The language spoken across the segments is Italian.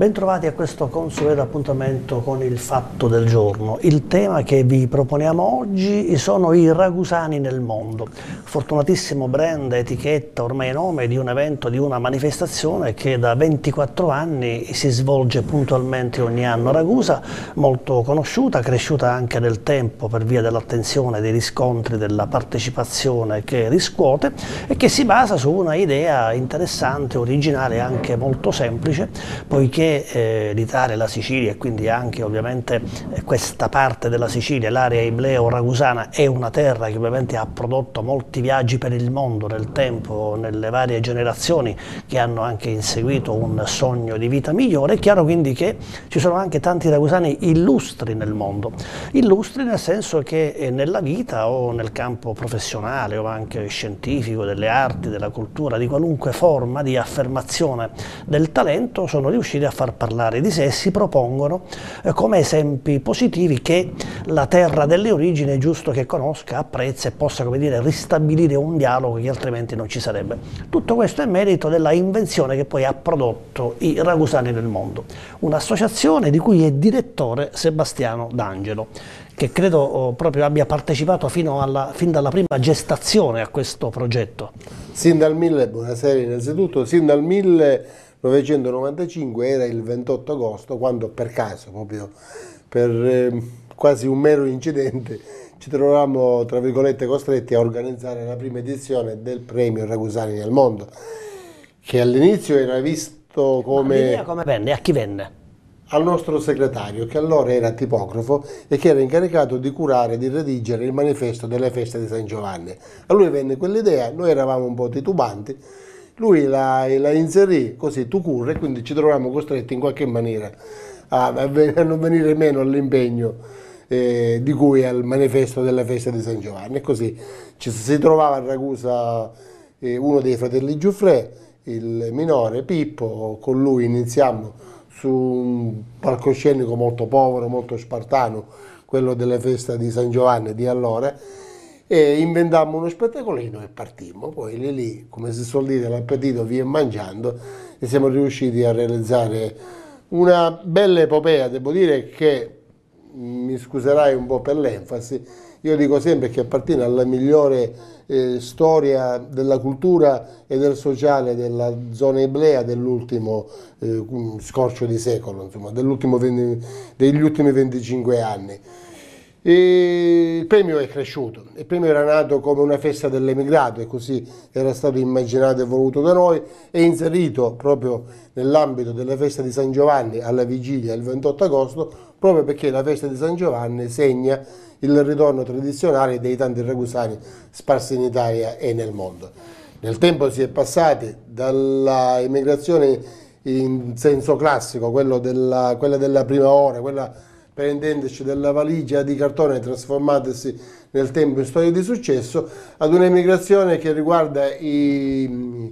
Bentrovati a questo consueto appuntamento con il fatto del giorno. Il tema che vi proponiamo oggi sono i ragusani nel mondo. Fortunatissimo brand, etichetta, ormai nome di un evento, di una manifestazione che da 24 anni si svolge puntualmente ogni anno a Ragusa, molto conosciuta, cresciuta anche nel tempo per via dell'attenzione, dei riscontri, della partecipazione che riscuote e che si basa su una idea interessante, originale e anche molto semplice, poiché l'Italia, la Sicilia e quindi anche ovviamente questa parte della Sicilia, l'area ibleo-ragusana, è una terra che ovviamente ha prodotto molti viaggi per il mondo nel tempo, nelle varie generazioni che hanno anche inseguito un sogno di vita migliore. È chiaro quindi che ci sono anche tanti ragusani illustri nel mondo, illustri nel senso che nella vita o nel campo professionale o anche scientifico, delle arti, della cultura, di qualunque forma di affermazione del talento, sono riusciti a far parlare di sé e si propongono come esempi positivi che la terra delle origini è giusto che conosca, apprezza e possa, come dire, ristabilire un dialogo che altrimenti non ci sarebbe. Tutto questo è merito della invenzione che poi ha prodotto i Ragusani nel mondo, un'associazione di cui è direttore Sebastiano D'Angelo, che credo proprio abbia partecipato fin dalla prima gestazione a questo progetto. Buonasera innanzitutto, sin dal 1995 era il 28 agosto, quando per caso, proprio per quasi un mero incidente, ci trovavamo, tra virgolette, costretti a organizzare la prima edizione del premio Ragusani nel mondo, che all'inizio era visto come... L'idea come venne? A chi venne? Al nostro segretario, che allora era tipografo e che era incaricato di curare, di redigere il manifesto delle feste di San Giovanni. A lui venne quell'idea, noi eravamo un po' titubanti, lui la inserì così tout court, e quindi ci trovavamo costretti in qualche maniera a non venire meno all'impegno di cui al manifesto della festa di San Giovanni. E così si trovava a Ragusa uno dei fratelli Giuffrè, il minore Pippo. Con lui iniziamo su un palcoscenico molto povero, molto spartano, quello della festa di San Giovanni di allora, e inventammo uno spettacolino e partimmo. Poi lì, come si suol dire, l'appetito viene mangiando, e siamo riusciti a realizzare una bella epopea. Devo dire che, mi scuserai un po' per l'enfasi, io dico sempre che appartiene alla migliore storia della cultura e del sociale della zona iblea dell'ultimo scorcio di secolo, insomma, degli ultimi 25 anni. E il premio è cresciuto, il premio era nato come una festa dell'emigrato e così era stato immaginato e voluto da noi, e inserito proprio nell'ambito della festa di San Giovanni alla vigilia il 28 agosto, proprio perché la festa di San Giovanni segna il ritorno tradizionale dei tanti ragusani sparsi in Italia e nel mondo. Nel tempo si è passati dalla emigrazione in senso classico, quella della prima ora, quella, per intenderci, della valigia di cartone trasformatasi nel tempo in storie di successo, ad un'emigrazione che riguarda i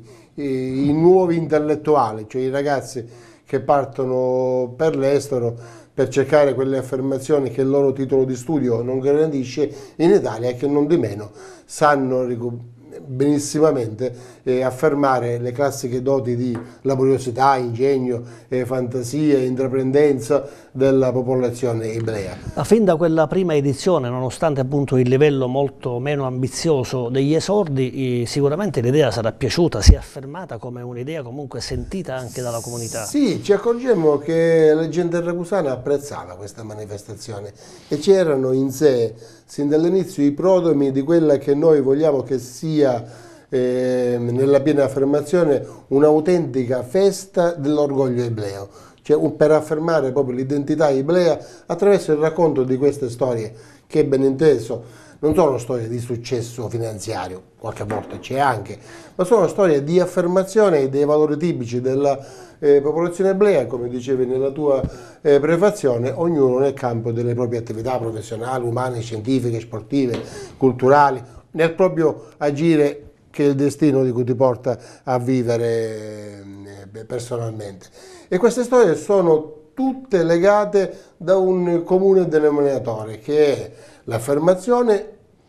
nuovi intellettuali, cioè i ragazzi che partono per l'estero per cercare quelle affermazioni che il loro titolo di studio non garantisce in Italia, e che non di meno sanno benissimamente affermare le classiche doti di laboriosità, ingegno, fantasia e intraprendenza della popolazione iblea. Fin da quella prima edizione, nonostante appunto il livello molto meno ambizioso degli esordi, sicuramente l'idea sarà piaciuta, si è affermata come un'idea comunque sentita anche dalla comunità. Sì, ci accorgemmo che la gente ragusana apprezzava questa manifestazione e c'erano in sé, sin dall'inizio, i prodromi di quella che noi vogliamo che sia, nella piena affermazione, un'autentica festa dell'orgoglio ibleo, cioè per affermare proprio l'identità iblea attraverso il racconto di queste storie che, ben inteso, non sono storie di successo finanziario, qualche volta c'è anche, ma sono storie di affermazione dei valori tipici della popolazione iblea, come dicevi nella tua prefazione, ognuno nel campo delle proprie attività professionali, umane, scientifiche, sportive, culturali, nel proprio agire, che è il destino di cui ti porta a vivere personalmente. E queste storie sono tutte legate da un comune denominatore, che è l'affermazione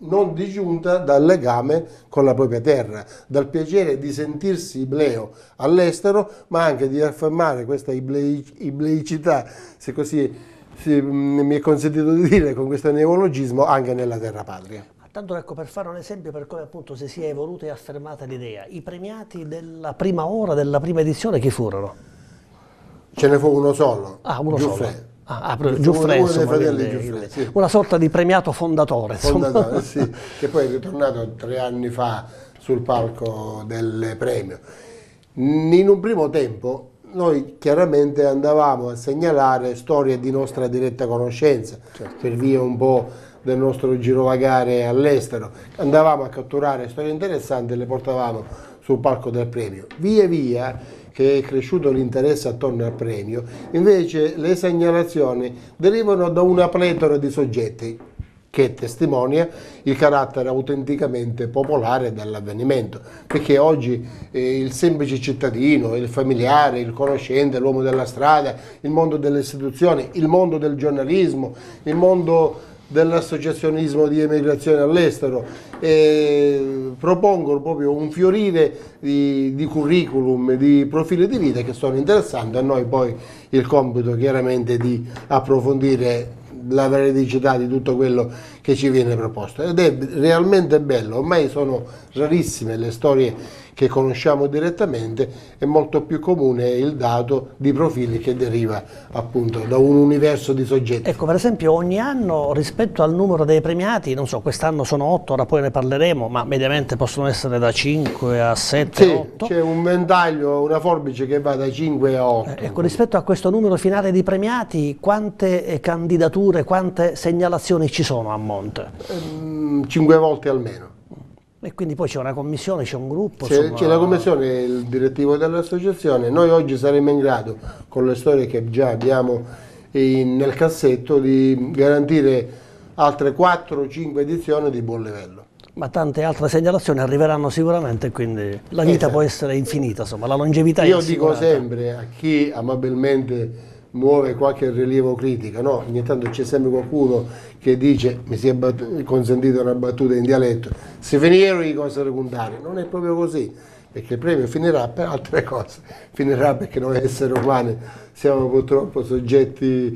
non disgiunta dal legame con la propria terra, dal piacere di sentirsi ibleo all'estero, ma anche di affermare questa ibleicità, se così mi è consentito di dire, con questo neologismo, anche nella terra patria. Tanto ecco, per fare un esempio per come appunto si è evoluta e affermata l'idea, i premiati della prima ora, della prima edizione, chi furono? Ce ne fu uno solo, Ah, uno Giuffre. solo. Giuffre, uno dei insomma, fratelli Giuffre, sì. Una sorta di premiato fondatore. Fondatore, sì, che poi è ritornato 3 anni fa sul palco del premio. In un primo tempo noi chiaramente andavamo a segnalare storie di nostra diretta conoscenza, per via un po' del nostro girovagare all'estero. Andavamo a catturare storie interessanti e le portavamo sul palco del premio. Via via che è cresciuto l'interesse attorno al premio, invece le segnalazioni derivano da una pletora di soggetti che testimonia il carattere autenticamente popolare dell'avvenimento, perché oggi il semplice cittadino, il familiare, il conoscente, l'uomo della strada, il mondo delle istituzioni, il mondo del giornalismo, il mondo dell'associazionismo di emigrazione all'estero, propongono proprio un fiorire di curriculum, di profili di vita che sono interessanti. A noi poi il compito chiaramente di approfondire la veridicità di tutto quello che ci viene proposto, ed è realmente bello. Ormai sono rarissime le storie che conosciamo direttamente, è molto più comune il dato di profili che deriva appunto da un universo di soggetti. Ecco, per esempio ogni anno rispetto al numero dei premiati, non so, quest'anno sono 8, ora poi ne parleremo, ma mediamente possono essere da 5 a 7, sì, 8. C'è un ventaglio, una forbice che va da 5 a 8. Ecco, rispetto a questo numero finale di premiati, quante candidature, quante segnalazioni ci sono a monte? 5 volte almeno. E quindi poi c'è una commissione, c'è un gruppo? C'è la commissione, il direttivo dell'associazione. Noi oggi saremo in grado, con le storie che già abbiamo nel cassetto, di garantire altre 4 o 5 edizioni di buon livello. Ma tante altre segnalazioni arriveranno sicuramente, quindi la vita può essere infinita, insomma, la longevità è assicurata. Io dico sempre a chi amabilmente muove qualche rilievo critico, no? Ogni tanto c'è sempre qualcuno che dice, mi si è consentita una battuta in dialetto, se finissero i cose secundarie. Non è proprio così, perché il premio finirà per altre cose, finirà perché noi esseri umani siamo purtroppo soggetti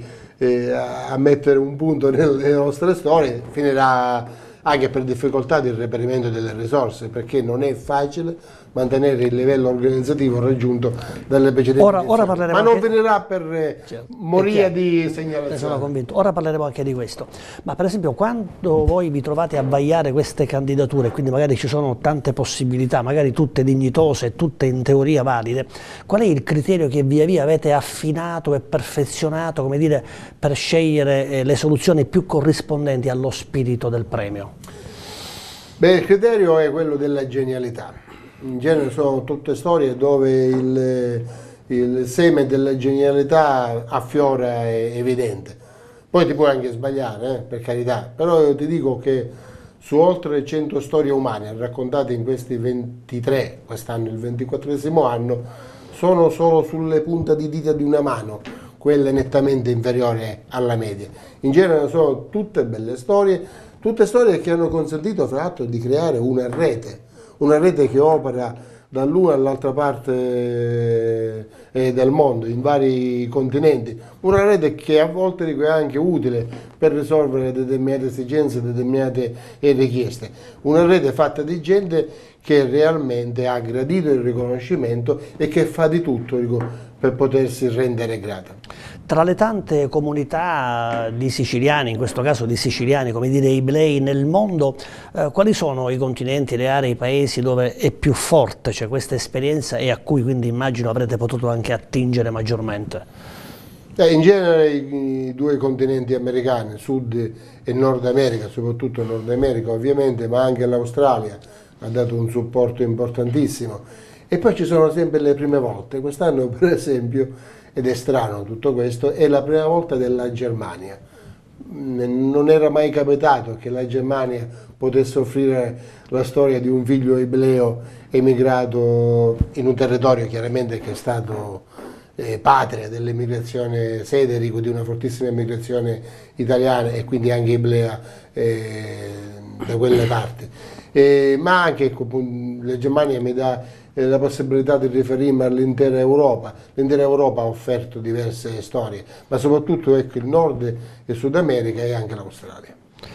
a mettere un punto nelle nostre storie, finirà anche per difficoltà di reperimento delle risorse, perché non è facile mantenere il livello organizzativo raggiunto dalle precedenti ora parleremo, ma non anche... finirà per moria di segnalazioni. Sono convinto. Ora parleremo anche di questo. Ma per esempio, quando voi vi trovate a vagliare queste candidature, quindi magari ci sono tante possibilità, magari tutte dignitose, tutte in teoria valide, qual è il criterio che via via avete affinato e perfezionato, come dire, per scegliere le soluzioni più corrispondenti allo spirito del premio? Beh, il criterio è quello della genialità. In genere sono tutte storie dove il seme della genialità affiora, è evidente. Poi ti puoi anche sbagliare, per carità, però io ti dico che su oltre 100 storie umane raccontate in questi 23, quest'anno il 24esimo anno, sono solo sulle punte di dita di una mano quelle nettamente inferiori alla media. In genere sono tutte belle storie, tutte storie che hanno consentito fra l'altro di creare una rete che opera dall'una all'altra parte del mondo, in vari continenti, una rete che a volte è anche utile per risolvere determinate esigenze, determinate richieste, una rete fatta di gente che realmente ha gradito il riconoscimento e che fa di tutto per potersi rendere grata. Tra le tante comunità di siciliani, in questo caso di siciliani, come dire iblei nel mondo, quali sono i continenti, le aree, i paesi dove è più forte c'è questa esperienza e a cui quindi immagino avrete potuto anche attingere maggiormente? In genere i 2 continenti americani, Sud e Nord America, soprattutto Nord America ovviamente, ma anche l'Australia ha dato un supporto importantissimo. E poi ci sono sempre le prime volte. Quest'anno per esempio, ed è strano tutto questo, è la prima volta della Germania. Non era mai capitato che la Germania potesse offrire la storia di un figlio ibleo emigrato in un territorio chiaramente che è stato patria dell'emigrazione sederico, di una fortissima emigrazione italiana e quindi anche iblea da quelle parti. Ma anche ecco, la Germania mi dà la possibilità di riferirmi all'intera Europa. L'intera Europa ha offerto diverse storie, ma soprattutto ecco, il Nord e il Sud America e anche l'Australia.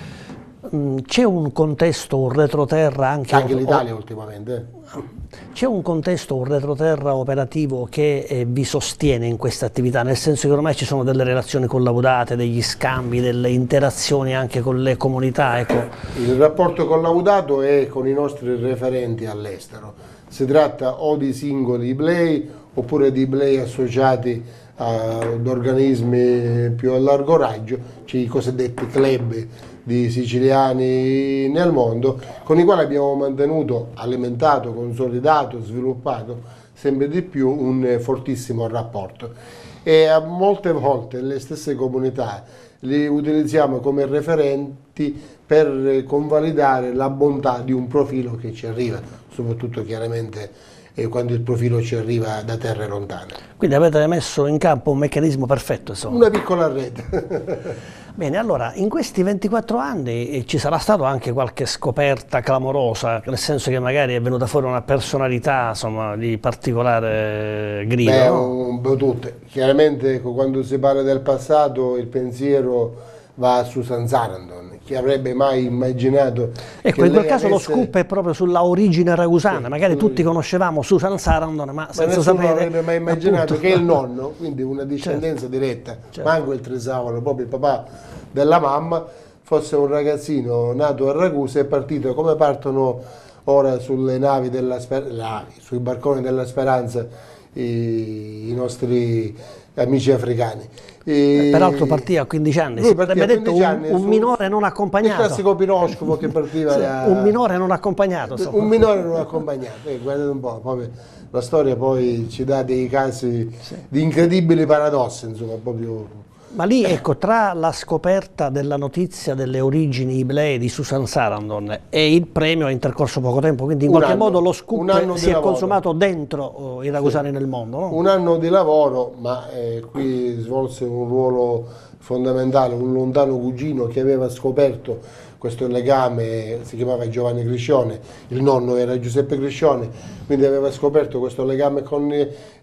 C'è un contesto, un retroterra anche l'Italia ultimamente. C'è un contesto, un retroterra operativo che vi sostiene in questa attività, nel senso che ormai ci sono delle relazioni collaudate, degli scambi, delle interazioni anche con le comunità? Ecco. Il rapporto collaudato è con i nostri referenti all'estero. Si tratta o di singoli iblei oppure di iblei associati ad organismi più a largo raggio, cioè i cosiddetti club di siciliani nel mondo, con i quali abbiamo mantenuto, alimentato, consolidato, sviluppato sempre di più un fortissimo rapporto. E a molte volte le stesse comunità li utilizziamo come referenti per convalidare la bontà di un profilo che ci arriva, soprattutto chiaramente quando il profilo ci arriva da terre lontane. Quindi avete messo in campo un meccanismo perfetto, insomma. Una piccola rete. Bene, allora, in questi 24 anni ci sarà stata anche qualche scoperta clamorosa, nel senso che magari è venuta fuori una personalità, insomma, di particolare grido? Beh, no? un po' tutte. Chiaramente quando si parla del passato il pensiero va a Susan Sarandon. Chi avrebbe mai immaginato? Ecco, in quel caso lo scoop è proprio sulla origine ragusana, magari tutti conoscevamo Susan Sarandon, ma senza sapere... nessuno avrebbe mai immaginato appunto, che il nonno, quindi una discendenza diretta, manco il trisavolo, proprio il papà della mamma, fosse un ragazzino nato a Ragusa e partito come partono ora sulle navi sui barconi della Speranza i nostri amici africani. Peraltro partì a 15 anni, si sarebbe detto un minore non accompagnato. Il classico Piroscovo che partiva un minore non accompagnato. Insomma. Un minore non accompagnato, guardate un po', la storia poi ci dà dei casi di incredibili paradossi, insomma, proprio... Ma lì, ecco, tra la scoperta della notizia delle origini iblei di Susan Sarandon e il premio è intercorso poco tempo, quindi in qualche modo lo scoop si è consumato dentro i ragusani nel mondo. No? Un anno di lavoro, ma qui svolse un ruolo fondamentale, un lontano cugino che aveva scoperto questo legame, si chiamava Giovanni Criscione, il nonno era Giuseppe Criscione, quindi aveva scoperto questo legame con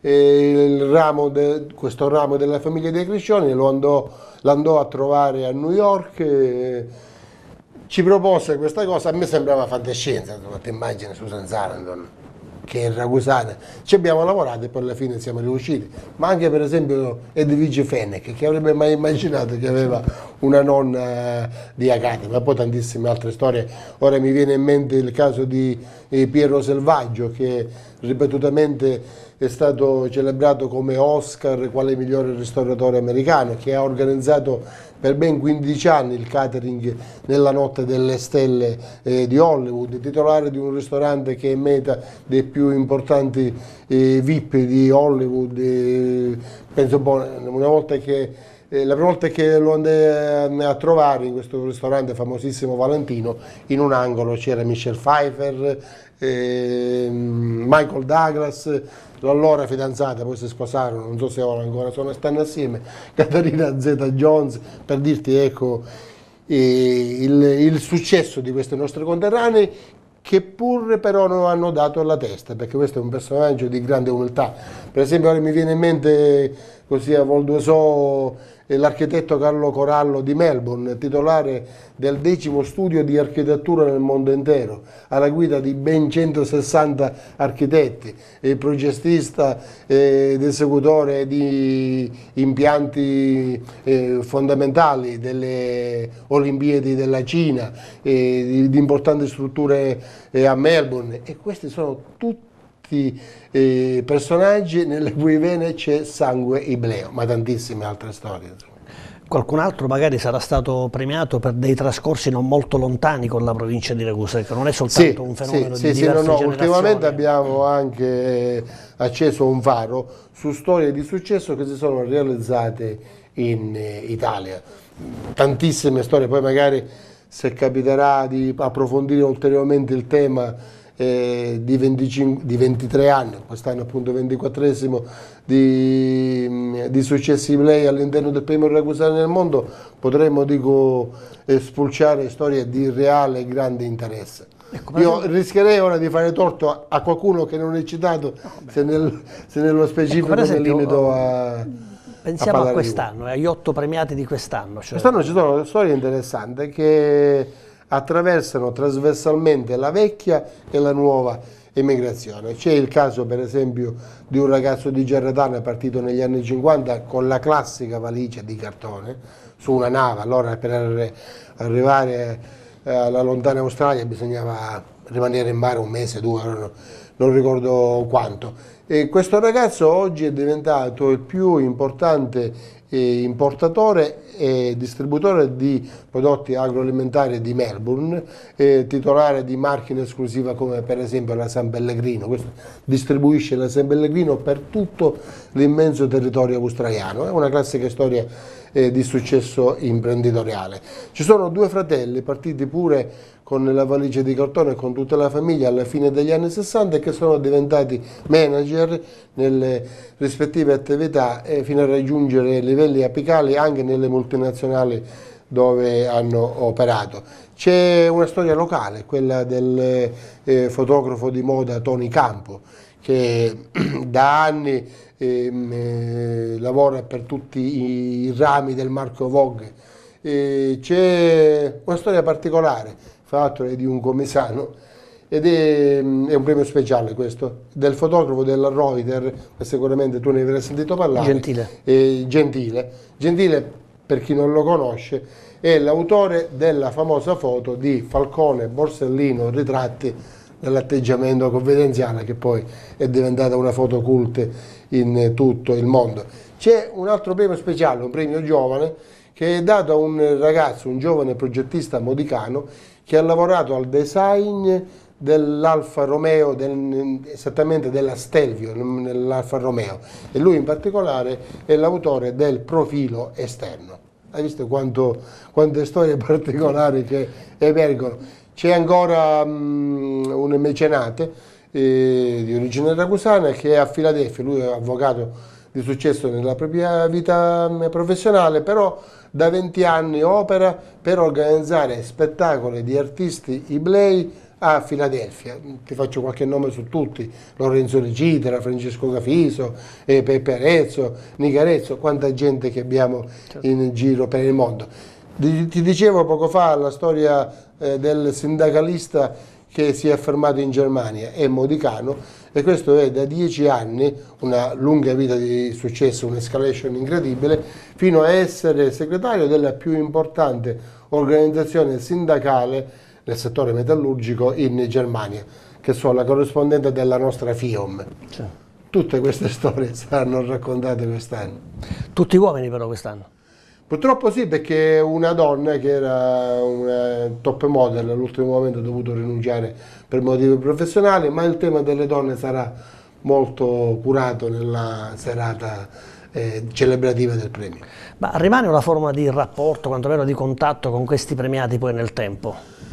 questo ramo della famiglia dei Criscioni, l'andò a trovare a New York, ci propose questa cosa, a me sembrava fantascienza, ti immagini Susan Sarandon, che è ragusana, ci abbiamo lavorato e poi alla fine siamo riusciti, ma anche per esempio Edvige Fenech, che avrebbe mai immaginato che aveva una nonna di Acati, ma poi tantissime altre storie. Ora mi viene in mente il caso di Piero Selvaggio, che ripetutamente è stato celebrato come Oscar quale migliore ristoratore americano, che ha organizzato per ben 15 anni il catering nella notte delle stelle di Hollywood, titolare di un ristorante che è meta dei più importanti VIP di Hollywood. Penso una volta che la prima volta che lo andai a trovare in questo ristorante famosissimo Valentino, in un angolo c'era Michelle Pfeiffer, Michael Douglas, l'allora fidanzata, poi si sposarono, non so se ora ancora stanno assieme, Caterina Zeta-Jones, per dirti ecco il successo di questi nostri conterranei, che pur però non hanno dato alla testa, perché questo è un personaggio di grande umiltà. Per esempio ora mi viene in mente così a vol d'uoso l'architetto Carlo Corallo di Melbourne, titolare del 10° studio di architettura nel mondo intero, alla guida di ben 160 architetti, progettista ed esecutore di impianti fondamentali delle Olimpiadi della Cina, di importanti strutture a Melbourne, e questi sono tutti personaggi nelle cui vene c'è sangue ibleo, ma tantissime altre storie. Qualcun altro magari sarà stato premiato per dei trascorsi non molto lontani con la provincia di Ragusa, che non è soltanto un fenomeno di diverse generazioni. Ultimamente abbiamo anche acceso un faro su storie di successo che si sono realizzate in Italia. Tantissime storie, poi magari se capiterà di approfondire ulteriormente il tema di 23 anni, quest'anno appunto 24esimo di successi play all'interno del primo Ragusani nel mondo, potremmo, dico, spulciare storie di reale grande interesse. Ecco, Io rischierei ora di fare torto a qualcuno che non è citato, se nello specifico, ecco, mi limito a... Pensiamo a quest'anno, agli 8 premiati di quest'anno. Cioè... Quest'anno ci sono storie interessanti che attraversano trasversalmente la vecchia e la nuova emigrazione. C'è il caso per esempio di un ragazzo di Gerretana partito negli anni 50 con la classica valigia di cartone su una nave. Allora per arrivare alla lontana Australia bisognava rimanere in mare un mese, due, non ricordo quanto. E questo ragazzo oggi è diventato il più importante importatore e distributore di prodotti agroalimentari di Melbourne, titolare di marche in esclusiva come per esempio la San Pellegrino. Questo distribuisce la San Pellegrino per tutto l'immenso territorio australiano. È una classica storia di successo imprenditoriale. Ci sono due fratelli partiti pure con la valigia di cartone e con tutta la famiglia alla fine degli anni 60 che sono diventati manager nelle rispettive attività fino a raggiungere livelli apicali anche nelle multinazionali dove hanno operato. C'è una storia locale, quella del fotografo di moda Tony Campo, che da anni lavora per tutti i rami del marchio Vogue. C'è una storia particolare, fra l'altro è di un comisano, ed è un premio speciale questo, del fotografo della Reuters, sicuramente tu ne avrai sentito parlare. Gentile. Gentile, per chi non lo conosce, è l'autore della famosa foto di Falcone Borsellino, ritratti nell'atteggiamento confidenziale, che poi è diventata una foto cult in tutto il mondo. C'è un altro premio speciale, un premio giovane, che è dato a un ragazzo, un giovane progettista modicano, che ha lavorato al design dell'Alfa Romeo, esattamente della Stelvio nell'Alfa Romeo, e lui in particolare è l'autore del profilo esterno. Hai visto quante storie particolari che emergono? C'è ancora un mecenate di origine ragusana che è a Filadelfia, lui è avvocato di successo nella propria vita professionale, però da 20 anni opera per organizzare spettacoli di artisti iblei a Filadelfia. Ti faccio qualche nome su tutti: Lorenzo Recitera, Francesco Cafiso, Peppe Arezzo, Nica Arezzo, quanta gente che abbiamo in giro per il mondo. Ti dicevo poco fa la storia del sindacalista che si è affermato in Germania, è modicano, e questo è da 10 anni, una lunga vita di successo, un'escalation incredibile, fino a essere segretario della più importante organizzazione sindacale nel settore metallurgico in Germania, che sono la corrispondente della nostra FIOM. Tutte queste storie saranno raccontate quest'anno. Tutti uomini però quest'anno? Purtroppo sì, perché una donna che era una top model all'ultimo momento ha dovuto rinunciare per motivi professionali, ma il tema delle donne sarà molto curato nella serata celebrativa del premio. Ma rimane una forma di rapporto, quantomeno di contatto con questi premiati poi nel tempo?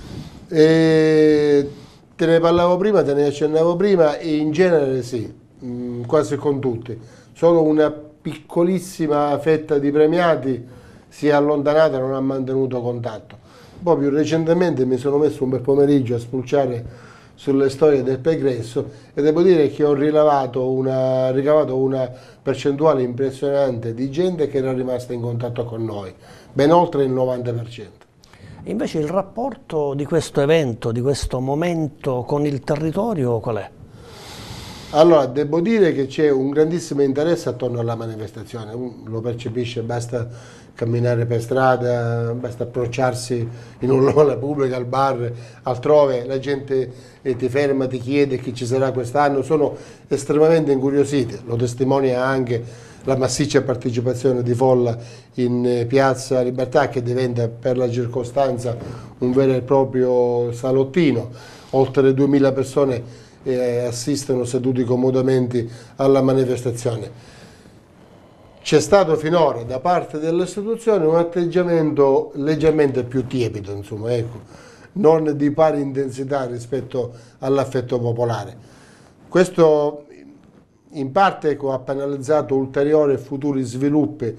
Te ne parlavo prima, te ne accennavo prima, e in genere sì, quasi con tutti. Solo una piccolissima fetta di premiati si è allontanata e non ha mantenuto contatto. Poi più recentemente mi sono messo un bel pomeriggio a spulciare sulle storie del pregresso e devo dire che ho ricavato una percentuale impressionante di gente che era rimasta in contatto con noi, ben oltre il 90%. Invece il rapporto di questo evento, di questo momento con il territorio qual è? Allora, devo dire che c'è un grandissimo interesse attorno alla manifestazione, lo percepisce, basta camminare per strada, basta approcciarsi in un locale pubblico, al bar, altrove, la gente ti ferma, ti chiede chi ci sarà quest'anno, sono estremamente incuriositi, lo testimonia anche la massiccia partecipazione di folla in Piazza Libertà, che diventa per la circostanza un vero e proprio salottino, oltre 2000 persone assistono seduti comodamente alla manifestazione. C'è stato finora da parte delle istituzioni un atteggiamento leggermente più tiepido, insomma, ecco. non di pari intensità rispetto all'affetto popolare. Questo in parte ha penalizzato ulteriori e futuri sviluppi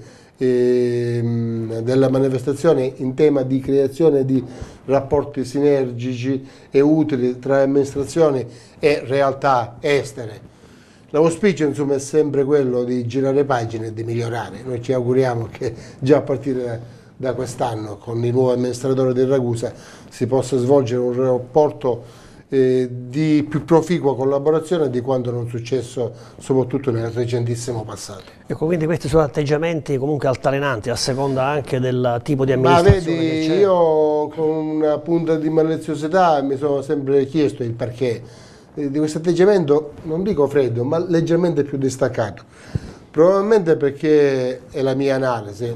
della manifestazione in tema di creazione di rapporti sinergici e utili tra amministrazioni e realtà estere. L'auspicio insomma è sempre quello di girare pagine e di migliorare. Noi ci auguriamo che già a partire da quest'anno con i nuovi amministratori di Ragusa si possa svolgere un rapporto di più proficua collaborazione di quanto non è successo soprattutto nel recentissimo passato. Ecco, quindi questi sono atteggiamenti comunque altalenanti a seconda anche del tipo di amministrazione. Ma vedi, io con una punta di maliziosità mi sono sempre chiesto il perché di questo atteggiamento, non dico freddo, ma leggermente più distaccato. Probabilmente perché è la mia analisi,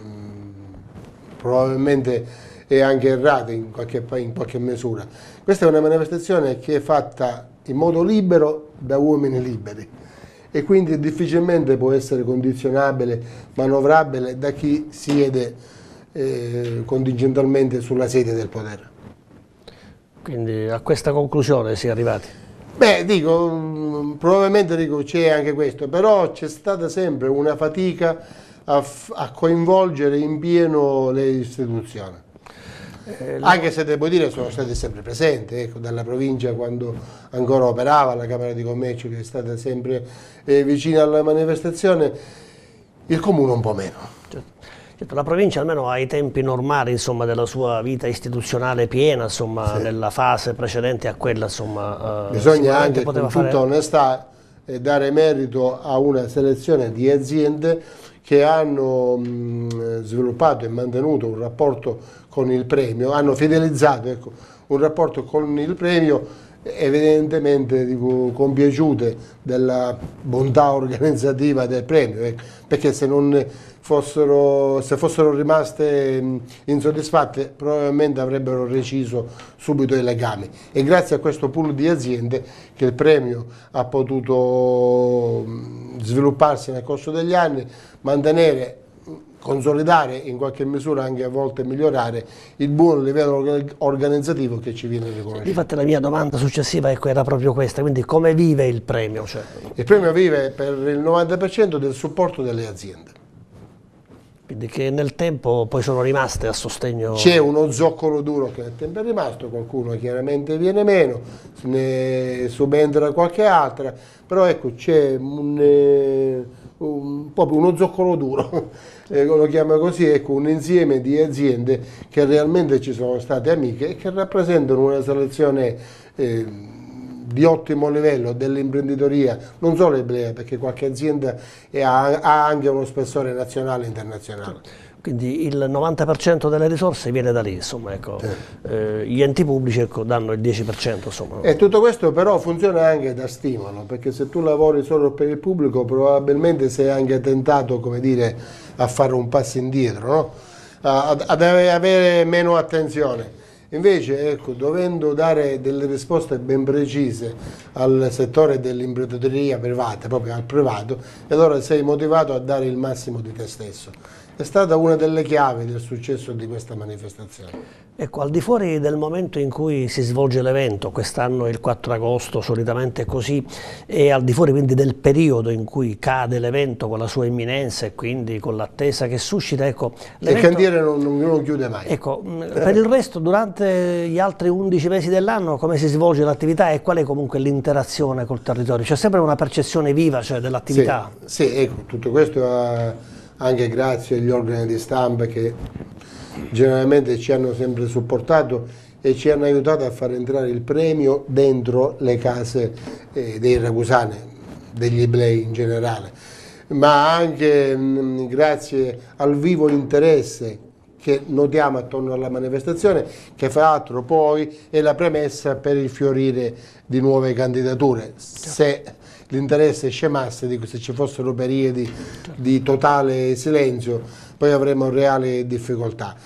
probabilmente è anche errata in qualche misura. Questa è una manifestazione che è fatta in modo libero da uomini liberi e quindi difficilmente può essere condizionabile, manovrabile da chi siede contingentalmente sulla sedia del potere. Quindi a questa conclusione si è arrivati? Beh, dico, probabilmente dico, c'è anche questo, però c'è stata sempre una fatica a coinvolgere in pieno le istituzioni. Anche se devo dire sono stati sempre presenti, ecco, dalla provincia quando ancora operava la Camera di Commercio che è stata sempre vicina alla manifestazione, il comune un po' meno. Certo, la provincia almeno ai tempi normali insomma, della sua vita istituzionale piena, insomma, nella fase precedente a quella, insomma, bisogna anche con tutta onestà dare merito a una selezione di aziende che hanno sviluppato e mantenuto un rapporto con il premio, hanno fidelizzato, ecco, un rapporto con il premio evidentemente dico, compiaciute della bontà organizzativa del premio, ecco, perché se fossero rimaste insoddisfatte probabilmente avrebbero reciso subito i legami. E grazie a questo pool di aziende che il premio ha potuto svilupparsi nel corso degli anni, mantenere, consolidare, in qualche misura anche a volte migliorare il buon livello organizzativo che ci viene riconosciuto. Infatti la mia domanda successiva ecco, era proprio questa, quindi come vive il premio? Cioè... Il premio vive per il 90% del supporto delle aziende. Quindi che nel tempo poi sono rimaste a sostegno... C'è uno zoccolo duro che nel tempo è rimasto, qualcuno chiaramente viene meno, ne subentra qualche altra, però ecco c'è proprio uno zoccolo duro, lo chiamo così, ecco, un insieme di aziende che realmente ci sono state amiche e che rappresentano una selezione di ottimo livello dell'imprenditoria, non solo Iblea, perché qualche azienda ha anche uno spessore nazionale e internazionale. Quindi il 90% delle risorse viene da lì, insomma, ecco. Gli enti pubblici ecco, danno il 10%. Insomma. E tutto questo però funziona anche da stimolo, perché se tu lavori solo per il pubblico probabilmente sei anche tentato, come dire, a fare un passo indietro, no? Ad avere meno attenzione. Invece, ecco, dovendo dare delle risposte ben precise al settore dell'imprenditoria privata, proprio al privato, e allora sei motivato a dare il massimo di te stesso. È stata una delle chiavi del successo di questa manifestazione. Ecco, al di fuori del momento in cui si svolge l'evento, quest'anno il 4 agosto, solitamente è così, e al di fuori quindi del periodo in cui cade l'evento con la sua imminenza e quindi con l'attesa che suscita, ecco... Il cantiere non chiude mai. Ecco, per il resto, durante gli altri 11 mesi dell'anno, come si svolge l'attività e qual è comunque l'interazione col territorio? C'è sempre una percezione viva cioè, dell'attività? Sì, ecco, tutto questo anche grazie agli organi di stampa che generalmente ci hanno sempre supportato e ci hanno aiutato a far entrare il premio dentro le case dei ragusani, degli iblei in generale, ma anche grazie al vivo interesse che notiamo attorno alla manifestazione, che fra l'altro poi è la premessa per il fiorire di nuove candidature. Se l'interesse scemasse, se ci fossero periodi di totale silenzio, poi avremo reali difficoltà.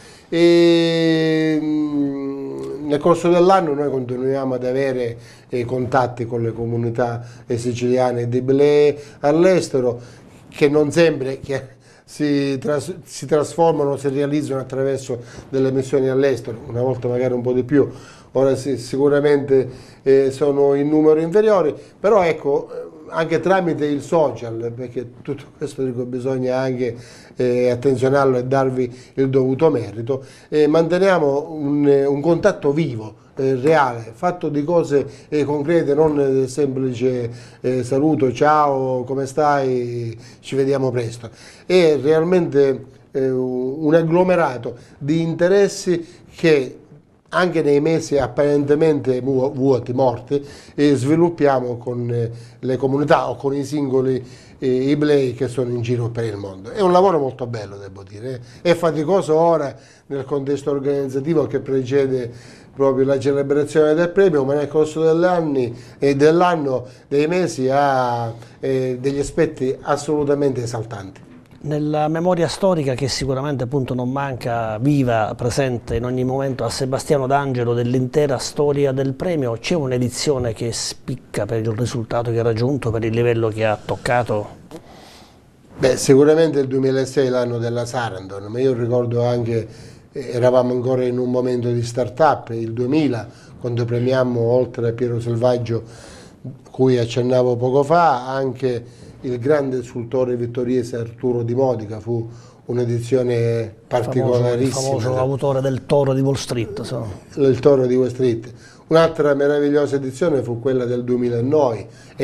E nel corso dell'anno noi continuiamo ad avere contatti con le comunità siciliane di Iblea all'estero, che non sempre si trasformano, si realizzano attraverso delle missioni all'estero, una volta magari un po' di più, ora sicuramente sono in numero inferiori, però ecco, anche tramite il social, perché tutto questo dico, bisogna anche attenzionarlo e darvi il dovuto merito, manteniamo un contatto vivo, reale, fatto di cose concrete, non del semplice saluto, ciao, come stai, ci vediamo presto. È realmente un agglomerato di interessi che anche nei mesi apparentemente vuoti, morti, sviluppiamo con le comunità o con i singoli iblei che sono in giro per il mondo. È un lavoro molto bello, devo dire, è faticoso ora nel contesto organizzativo che precede proprio la celebrazione del premio, ma nel corso dell'anno, dei mesi, ha degli aspetti assolutamente esaltanti. Nella memoria storica, che sicuramente appunto non manca, viva, presente in ogni momento a Sebastiano D'Angelo, dell'intera storia del premio, c'è un'edizione che spicca per il risultato che ha raggiunto, per il livello che ha toccato? Beh, sicuramente il 2006 è l'anno della Saranton, ma io ricordo anche, eravamo ancora in un momento di start-up, il 2000, quando premiammo, oltre a Piero Selvaggio, cui accennavo poco fa, anche il grande scultore vittoriese Arturo Di Modica. Fu un'edizione particolarissima. Il famoso autore del Toro di Wall Street. Il Toro di Wall Street. Un'altra meravigliosa edizione fu quella del 2009,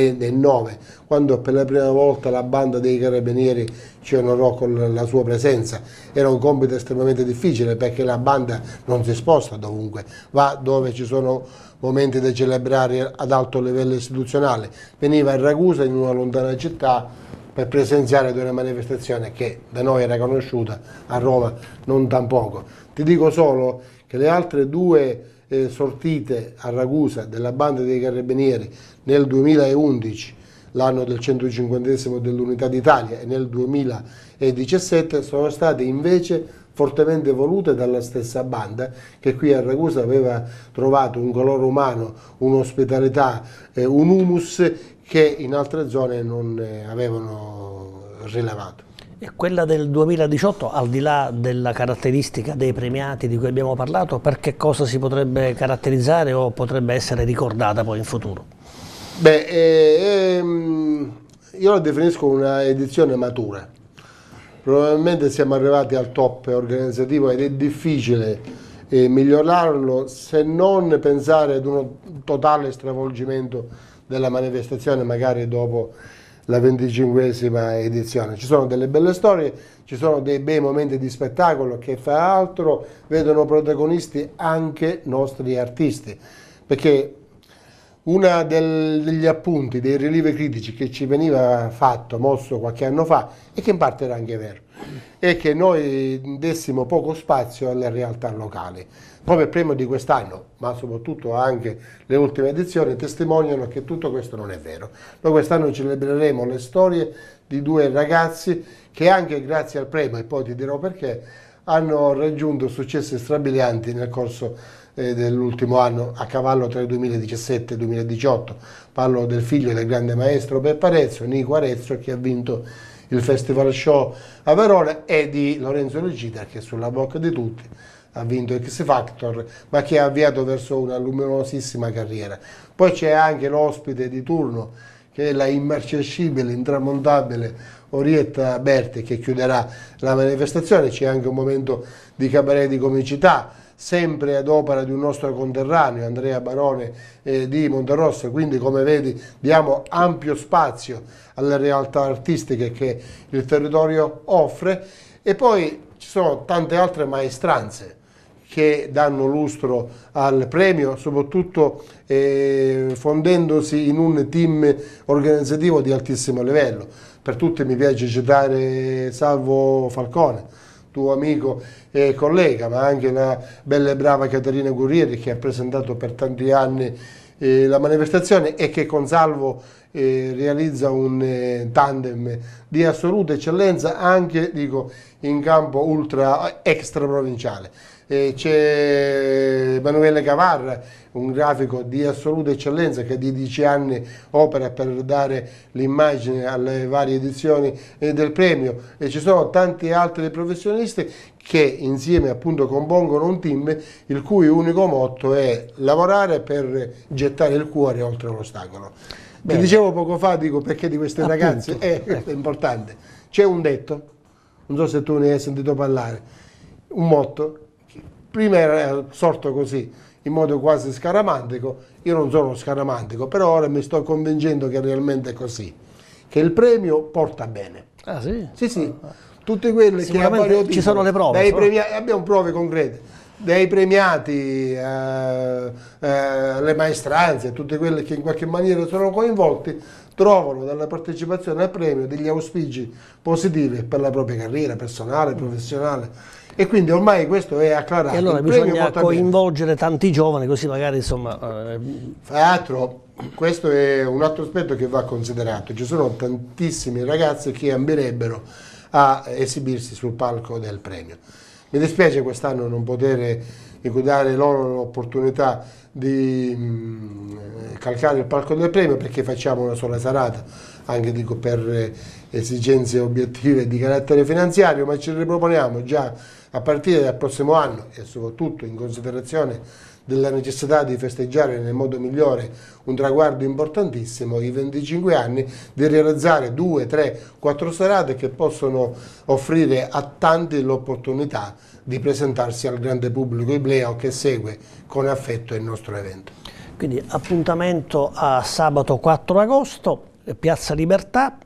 quando per la prima volta la banda dei Carabinieri ci onorò con la sua presenza. Era un compito estremamente difficile, perché la banda non si sposta dovunque, va dove ci sono momenti da celebrare ad alto livello istituzionale. Veniva a Ragusa, in una lontana città, per presenziare ad una manifestazione che da noi era conosciuta, a Roma non tampoco. Ti dico solo che le altre due sortite a Ragusa della banda dei Carabinieri nel 2011, l'anno del 150esimo dell'Unità d'Italia, e nel 2017 sono state invece fortemente volute dalla stessa banda, che qui a Ragusa aveva trovato un calore umano, un'ospitalità, un humus che in altre zone non avevano rilevato. E quella del 2018, al di là della caratteristica dei premiati di cui abbiamo parlato, per che cosa si potrebbe caratterizzare o potrebbe essere ricordata poi in futuro? Beh, io la definisco una edizione matura. Probabilmente siamo arrivati al top organizzativo ed è difficile migliorarlo, se non pensare ad un totale stravolgimento della manifestazione, magari dopo la 25esima edizione. Ci sono delle belle storie, ci sono dei bei momenti di spettacolo che fra l'altro vedono protagonisti anche nostri artisti, perché uno degli appunti, dei rilievi critici che ci veniva mosso qualche anno fa, e che in parte era anche vero, è che noi dessimo poco spazio alle realtà locali. Proprio il premio di quest'anno, ma soprattutto anche le ultime edizioni, testimoniano che tutto questo non è vero. Noi quest'anno celebreremo le storie di due ragazzi che, anche grazie al premio, e poi ti dirò perché, hanno raggiunto successi strabilianti nel corso dell'ultimo anno, a cavallo tra il 2017 e il 2018. Parlo del figlio del grande maestro Peppa Arezzo, Nico Arezzo, che ha vinto il Festival Show a Verona, e di Lorenzo Lucida, che è sulla bocca di tutti, ha vinto X Factor, ma che ha avviato verso una luminosissima carriera. Poi c'è anche l'ospite di turno, che è la immarcescibile, intramontabile Orietta Berti, che chiuderà la manifestazione. C'è anche un momento di cabaret di comicità, sempre ad opera di un nostro conterraneo, Andrea Barone di Monterosso. Quindi, come vedi, diamo ampio spazio alle realtà artistiche che il territorio offre, e poi ci sono tante altre maestranze che danno lustro al premio, soprattutto fondendosi in un team organizzativo di altissimo livello. Per tutti mi piace citare Salvo Falcone, tuo amico e collega, ma anche la bella e brava Caterina Guerrieri, che ha presentato per tanti anni la manifestazione e che con Salvo realizza un tandem di assoluta eccellenza anche, dico, in campo ultra extra provinciale. C'è Emanuele Cavarra, un grafico di assoluta eccellenza che di 10 anni opera per dare l'immagine alle varie edizioni del premio, e ci sono tanti altri professionisti che insieme appunto compongono un team il cui unico motto è lavorare per gettare il cuore oltre l'ostacolo. Ti dicevo poco fa, dico, perché di questi ragazzi è importante. C'è un detto, non so se tu ne hai sentito parlare, un motto, prima era sorto così, in modo quasi scaramantico. Io non sono scaramantico, però ora mi sto convincendo che realmente è così, che il premio porta bene. Ah sì? Sì, sì, tutte quelle che a vario titolo, ci sono le prove. Abbiamo prove concrete, dai premiati alle maestranze, tutte quelle che in qualche maniera sono coinvolti, trovano dalla partecipazione al premio degli auspici positivi per la propria carriera personale, professionale. E quindi ormai questo è acclarato. E allora bisogna coinvolgere tanti giovani, così magari insomma... Tra l'altro questo è un altro aspetto che va considerato. Ci sono tantissimi ragazzi che ambirebbero a esibirsi sul palco del premio. Mi dispiace quest'anno non poter dare loro l'opportunità di calcare il palco del premio, perché facciamo una sola serata, anche dico per esigenze obiettive di carattere finanziario, ma ci riproponiamo già a partire dal prossimo anno, e soprattutto in considerazione della necessità di festeggiare nel modo migliore un traguardo importantissimo, i 25 anni, di realizzare 2, 3, 4 serate che possono offrire a tanti l'opportunità di presentarsi al grande pubblico ibleo che segue con affetto il nostro evento. Quindi appuntamento a sabato 4 agosto, Piazza Libertà,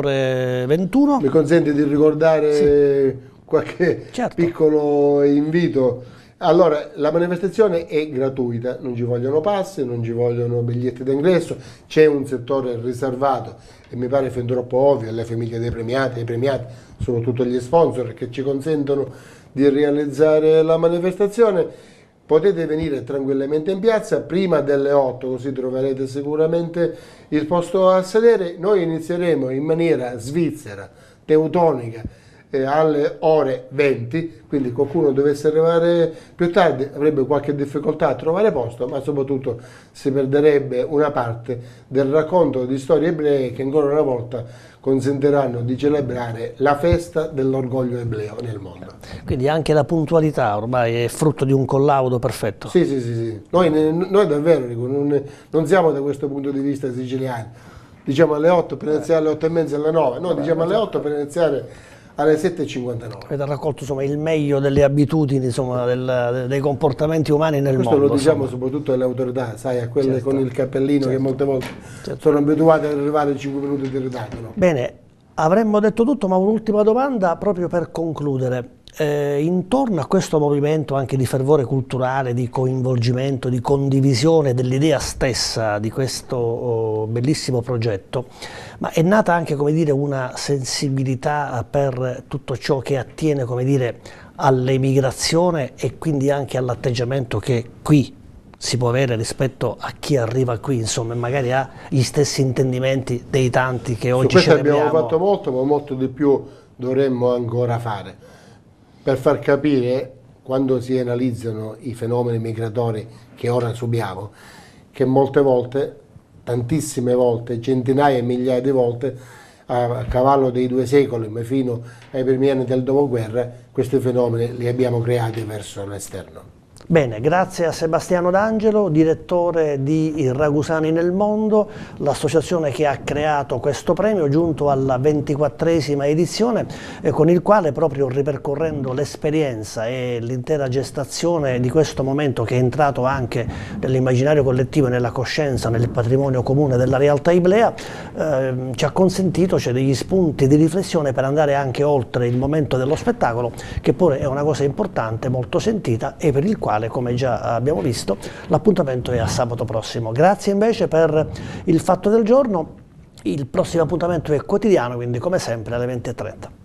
ore 21. Mi consenti di ricordare qualche piccolo invito? Allora, la manifestazione è gratuita, non ci vogliono passi, non ci vogliono biglietti d'ingresso, c'è un settore riservato, e mi pare fin troppo ovvio, alle famiglie dei premiati, ai premiati, soprattutto gli sponsor che ci consentono di realizzare la manifestazione. Potete venire tranquillamente in piazza prima delle 8, così troverete sicuramente il posto a sedere. Noi inizieremo in maniera svizzera, teutonica, alle ore 20, quindi qualcuno dovesse arrivare più tardi avrebbe qualche difficoltà a trovare posto, ma soprattutto si perderebbe una parte del racconto di storie ebree che ancora una volta consentiranno di celebrare la festa dell'orgoglio ebreo nel mondo. Quindi anche la puntualità ormai è frutto di un collaudo perfetto. Sì, sì, sì, sì. Noi davvero dico, non siamo da questo punto di vista siciliani, diciamo alle 8 per iniziare alle 8 e mezza, alle 9, no, diciamo alle 8 per iniziare alle 7:59. Avete raccolto insomma il meglio delle abitudini, insomma, dei comportamenti umani nel mondo. Questo lo diciamo insomma. Soprattutto alle autorità, sai, a quelle con il cappellino che molte volte sono abituate ad arrivare 5 minuti di ritardo. No? Bene, avremmo detto tutto, ma un'ultima domanda proprio per concludere. Intorno a questo movimento anche di fervore culturale, di coinvolgimento, di condivisione dell'idea stessa di questo bellissimo progetto, ma è nata anche, come dire, una sensibilità per tutto ciò che attiene, come dire, all'emigrazione e quindi anche all'atteggiamento che qui si può avere rispetto a chi arriva qui, insomma, e magari ha gli stessi intendimenti dei tanti che oggi celebriamo. Abbiamo fatto molto, ma molto di più dovremmo ancora fare per far capire, quando si analizzano i fenomeni migratori che ora subiamo, che molte volte, tantissime volte, centinaia e migliaia di volte, a cavallo dei 2 secoli, ma fino ai primi anni del dopoguerra, questi fenomeni li abbiamo creati verso l'esterno. Bene, grazie a Sebastiano D'Angelo, direttore di I Ragusani nel Mondo, l'associazione che ha creato questo premio, giunto alla 24esima edizione, con il quale, proprio ripercorrendo l'esperienza e l'intera gestazione di questo momento che è entrato anche nell'immaginario collettivo e nella coscienza, nel patrimonio comune della realtà iblea, ci ha consentito, cioè, degli spunti di riflessione per andare anche oltre il momento dello spettacolo, che pure è una cosa importante, molto sentita, e per il quale, come già abbiamo visto, l'appuntamento è a sabato prossimo. Grazie invece per il fatto del giorno. Il prossimo appuntamento è quotidiano, quindi come sempre alle 20:30.